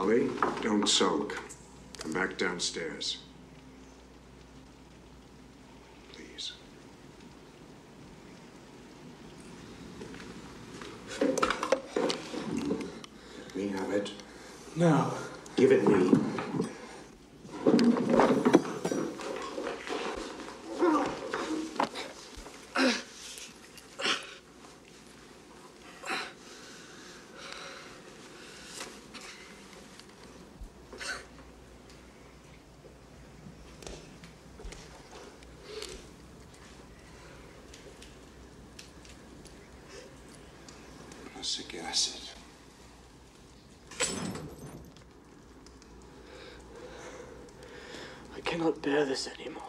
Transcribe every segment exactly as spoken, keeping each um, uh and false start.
Holly, don't sulk. Come back downstairs. Please. Let me have it. No. Give it me. Prussic acid. I cannot bear this anymore.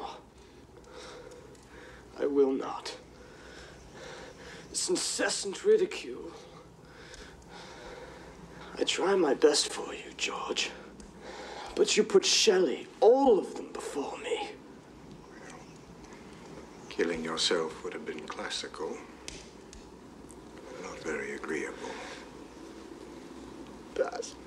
I will not. This incessant ridicule. I try my best for you, George. But you put Shelley, all of them, before me. Well, killing yourself would have been classical. Not very agreeable. Baz.